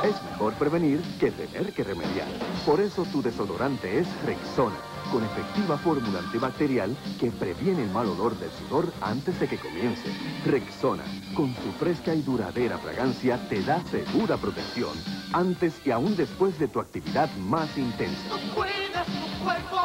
Es mejor prevenir que tener que remediar. Por eso tu desodorante es Rexona, con efectiva fórmula antibacterial que previene el mal olor del sudor antes de que comience. Rexona, con su fresca y duradera fragancia, te da segura protección antes y aún después de tu actividad más intensa. Tú cuidas tu cuerpo.